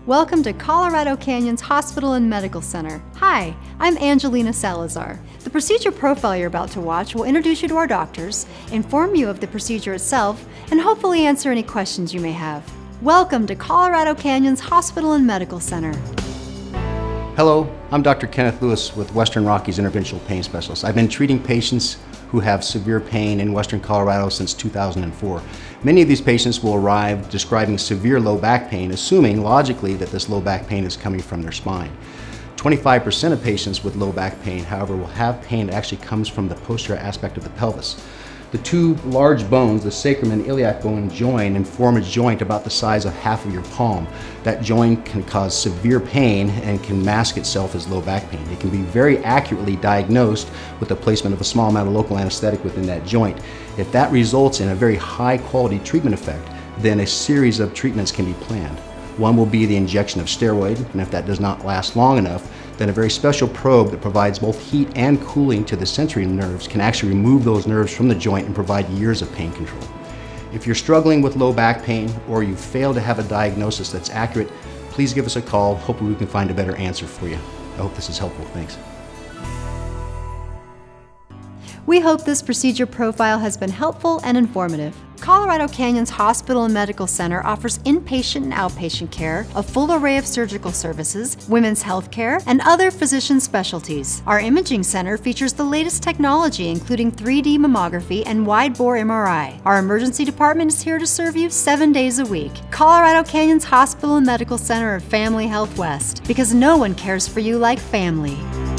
Welcome to Colorado Canyon's Hospital and Medical Center. Hi, I'm Angelina Salazar. The procedure profile you're about to watch will introduce you to our doctors, inform you of the procedure itself, and hopefully answer any questions you may have. Welcome to Colorado Canyon's Hospital and Medical Center. Hello, I'm Dr. Kenneth Lewis with Western Rockies Interventional Pain Specialist. I've been treating patients who have severe pain in Western Colorado since 2004. Many of these patients will arrive describing severe low back pain, assuming logically that this low back pain is coming from their spine. 25% of patients with low back pain, however, will have pain that actually comes from the posterior aspect of the pelvis. The two large bones, the sacrum and iliac bone, join and form a joint about the size of half of your palm. That joint can cause severe pain and can mask itself as low back pain. It can be very accurately diagnosed with the placement of a small amount of local anesthetic within that joint. If that results in a very high quality treatment effect, then a series of treatments can be planned. One will be the injection of steroid, and if that does not last long enough, then a very special probe that provides both heat and cooling to the sensory nerves can actually remove those nerves from the joint and provide years of pain control. If you're struggling with low back pain or you fail to have a diagnosis that's accurate, please give us a call. Hopefully we can find a better answer for you. I hope this is helpful. Thanks. We hope this procedure profile has been helpful and informative. Colorado Canyon's Hospital and Medical Center offers inpatient and outpatient care, a full array of surgical services, women's health care, and other physician specialties. Our imaging center features the latest technology, including 3D mammography and wide-bore MRI. Our emergency department is here to serve you 7 days a week. Colorado Canyon's Hospital and Medical Center of Family Health West, because no one cares for you like family.